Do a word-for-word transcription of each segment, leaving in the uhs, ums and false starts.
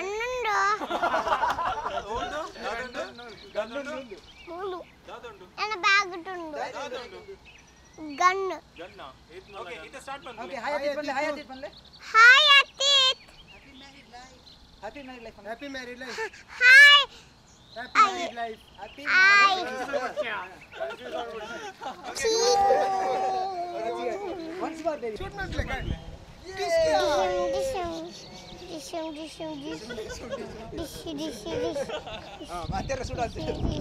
ಗನ್ನುಂಡು ಮೂಲು ನನ್ನ ಬ್ಯಾಗ್ ಉಂಟು ಗನ್ ಹಾಯ್ ಅತೀತ್ ಬಂದೆ ಹಾಯ್ ಅತೀತ್ ಬಂದೆ hi Atheeth happy married life happy married life hi happy married life happy once more baby shoot not like that Dishum, dishum, dishum, dishum, dishum, dishum, dishum. Ah, matera sudate.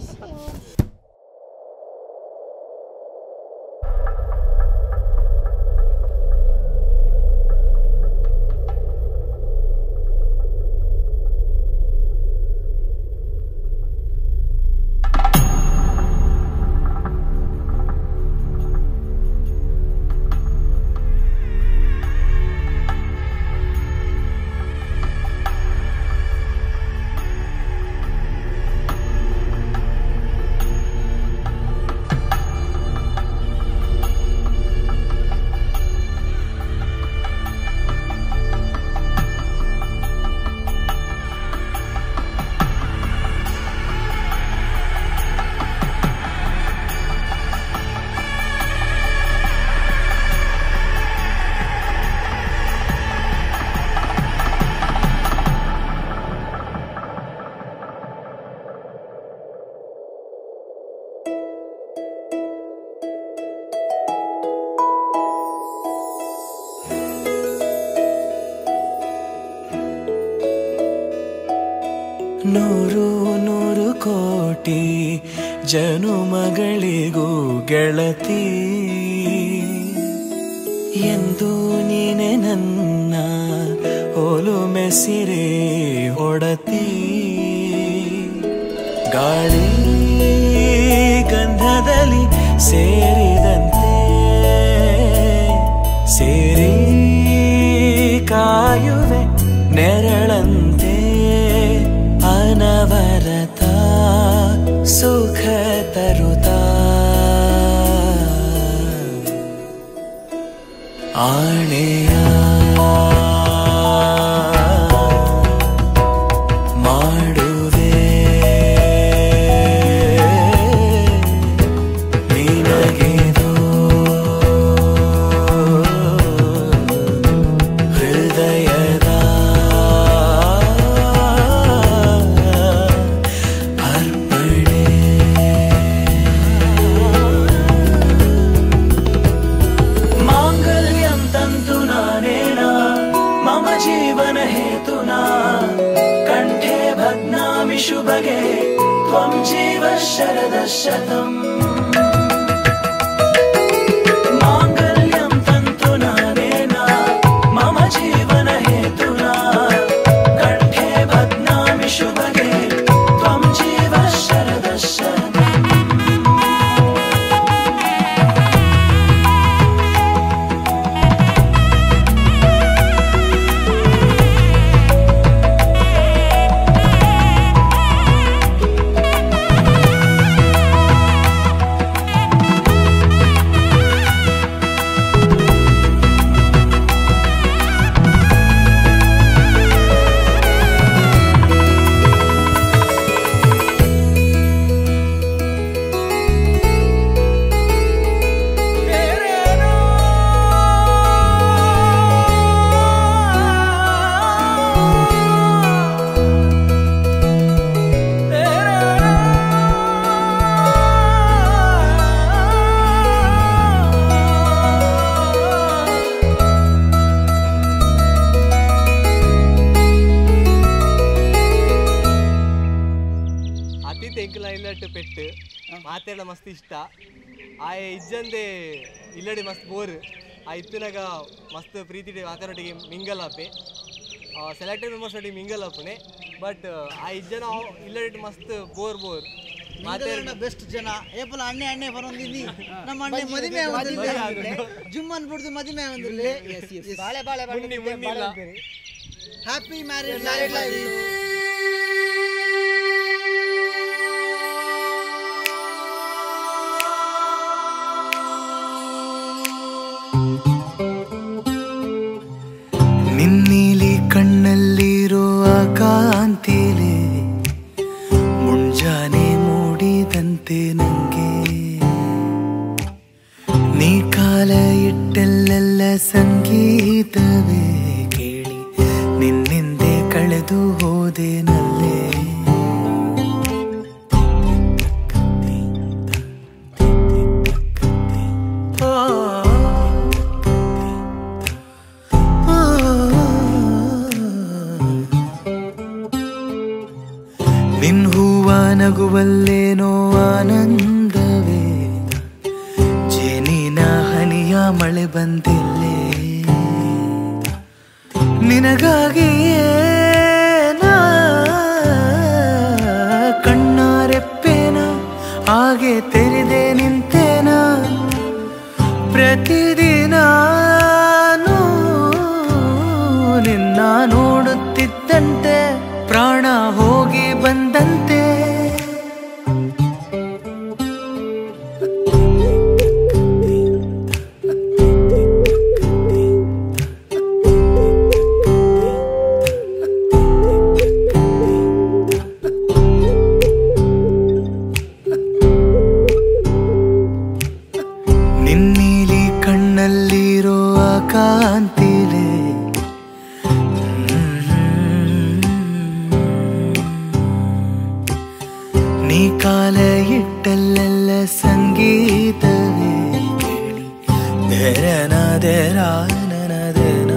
ನೂರು ನೂರು ಕೋಟಿ ಜನುಮಗಳಿಗೂ ಗೆಳತಿ ಎಂದು ನೀನೆ ನನ್ನ ಓಲು ಮೆಸಿರೆ ಒಡತಿ ಗಾಳಿ ಗಂಧದಲ್ಲಿ ಸೇರಿದಂತೆ ಸೇರಿ ಕಾಯುವೆ ನೆರಳಂತೆ ಅನವರತ ಸುಖ ತರುತ್ತಾ ಆಣೆಯ ಮಾಡುವೆ ನಿನಗಿದು ಹೃದಯದ ಅರ್ಪಣೆ ಮಾಂಗಲ್ಯಂ ತಂತು ನಾನೇನ ಮಮ ಜೀವನ ಹೇತುನಾ ಕಂಠೆ ಭಗ್ನಾಮಿ ಶುಭಗೆ ತ್ವಂ ಜೀವ ಶರದ ಶತಂ ಮಾಂಗಲ್ಯಂ ತಂತು ನಾನೇನ ಮಮ ಜೀವನ ಹೇತುನಾ ಕಂಠೆ ಭಗ್ನಾಮಿ ಶುಭಗೆ ತ್ವಂ ಜೀವ ಶರದ ಶತಂ ಪೆಟ್ಟು ಮಾತಾಡ ಮಸ್ತ್ ಇಷ್ಟ ಆ ಇಜ್ಜಂದೆ ಇಲ್ಲಡಿ ಮಸ್ತ್ ಬೋರ್ ಆ ಇತ್ತಿನಾಗ ಮಸ್ತ್ ಪ್ರೀತಿ ಮಾತಾಡೋಟಿಗೆ ಮಿಂಗಲ್ ಆಪೆ ಸೆಲೆಕ್ಟೆಡ್ ಮೆಂಬರ್ಸ್ ಒಟ್ಟಿಗೆ ಮಿಂಗಲ್ ಆಪನೆ ಬಟ್ ಆ ಇಜ್ಜನ ಇಲ್ಲಡಿ ಮಸ್ತ್ ಬೋರ್ ಬೋರ್ ಮಾತಾಡ ಬೆಸ್ಟ್ ಜನ ಏಪಲ ಅಣ್ಣೆ ಅಣ್ಣೆ ಬರೋಂದಿನಿ ನಮ್ಮ ಅಣ್ಣೆ ಮದಿಮೆ ಆಗುದಿಲ್ಲ ಜುಮ್ಮನ್ ಬಿಡ್ದು ಮದಿಮೆ ಆಗುದಿಲ್ಲ ಎಸ್ ಎಸ್ ಬಾಳೆ ಬಾಳೆ ಮುನ್ನಿ ಮುನ್ನಿಲ್ಲ ಹ್ಯಾಪಿ ಮ್ಯಾರಿಡ್ ಲೈಫ್ ನಿನ್ನೀಲಿ ಕಣ್ಣಲ್ಲಿರುವ ಕಾಂತಿಲೆ ಮುಂಜಾನೆ ಮೂಡಿದಂತೆ ನಂಗೆ ನೀ ಕಾಲ ಇಟ್ಟಲ್ಲೆಲ್ಲ ಸಂಗೀತವೇ ಕೇಳಿ ನಿನ್ನಿಂದೆ ಕಳೆದು ಹೋದೆ ನಲ್ಲೇ ನಿನ್ ಹೂವ ನಗುವಲ್ಲೇನೋ ಆನಂದವೇ ಜೇನಿನ ಹನಿಯ ಮಳೆ ಬಂದಿಲ್ಲೇ ನಿನಗಾಗಿಯೇ ನಾ ಕಣ್ಣಾರೆಪ್ಪೇನ ಹಾಗೆ ತೆರೆದೆ ನಿಂತೇನ ಪ್ರತಿದಿನ ನಿನ್ನ ನೋಡುತ್ತಿದ್ದಂತೆ ಪ್ರಾಣ ಹೋಗಿ ಬಂದಂತೆ ನಿನ್ನೀಲಿ ಕಣ್ಣಲ್ಲಿರೋ ಆ ಕಾಂತಿಲೆ ನೀ ಕಾಲ ಇಟ್ಟಲ್ಲೆಲ್ಲ ಸಂಗೀತವೇ ಕೇಳಿ ಧರನ ಧರ ನನ ಧನ